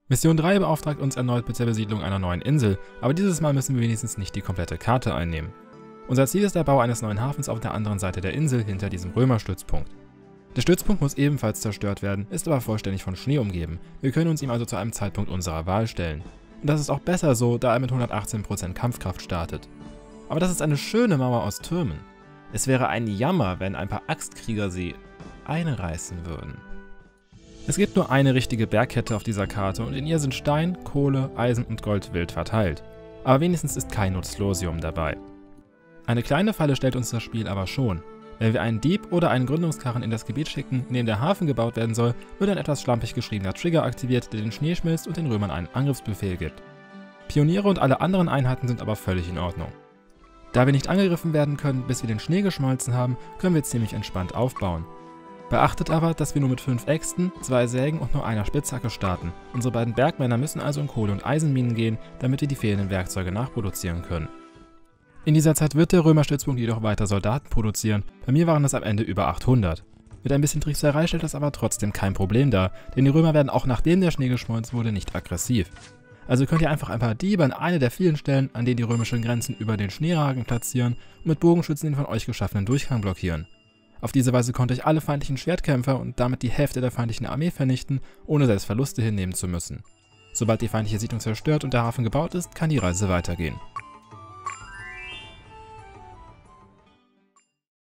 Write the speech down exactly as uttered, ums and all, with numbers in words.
Mission drei beauftragt uns erneut mit der Besiedlung einer neuen Insel, aber dieses Mal müssen wir wenigstens nicht die komplette Karte einnehmen. Unser Ziel ist der Bau eines neuen Hafens auf der anderen Seite der Insel hinter diesem Römerstützpunkt. Der Stützpunkt muss ebenfalls zerstört werden, ist aber vollständig von Schnee umgeben. Wir können uns ihm also zu einem Zeitpunkt unserer Wahl stellen. Und das ist auch besser so, da er mit hundertachtzehn Prozent Kampfkraft startet. Aber das ist eine schöne Mauer aus Türmen. Es wäre ein Jammer, wenn ein paar Axtkrieger sie einreißen würden. Es gibt nur eine richtige Bergkette auf dieser Karte und in ihr sind Stein, Kohle, Eisen und Gold wild verteilt. Aber wenigstens ist kein Nutzlosium dabei. Eine kleine Falle stellt uns das Spiel aber schon. Wenn wir einen Dieb oder einen Gründungskarren in das Gebiet schicken, in dem der Hafen gebaut werden soll, wird ein etwas schlampig geschriebener Trigger aktiviert, der den Schnee schmilzt und den Römern einen Angriffsbefehl gibt. Pioniere und alle anderen Einheiten sind aber völlig in Ordnung. Da wir nicht angegriffen werden können, bis wir den Schnee geschmolzen haben, können wir ziemlich entspannt aufbauen. Beachtet aber, dass wir nur mit fünf Äxten, zwei Sägen und nur einer Spitzhacke starten. Unsere beiden Bergmänner müssen also in Kohle- und Eisenminen gehen, damit wir die fehlenden Werkzeuge nachproduzieren können. In dieser Zeit wird der Römerstützpunkt jedoch weiter Soldaten produzieren, bei mir waren es am Ende über achthundert. Mit ein bisschen Trickserei stellt das aber trotzdem kein Problem dar, denn die Römer werden auch nachdem der Schnee geschmolzen wurde nicht aggressiv. Also könnt ihr einfach ein paar Diebe an eine der vielen Stellen, an denen die römischen Grenzen über den Schnee ragen, platzieren und mit Bogenschützen den von euch geschaffenen Durchgang blockieren. Auf diese Weise konnte ich alle feindlichen Schwertkämpfer und damit die Hälfte der feindlichen Armee vernichten, ohne selbst Verluste hinnehmen zu müssen. Sobald die feindliche Siedlung zerstört und der Hafen gebaut ist, kann die Reise weitergehen.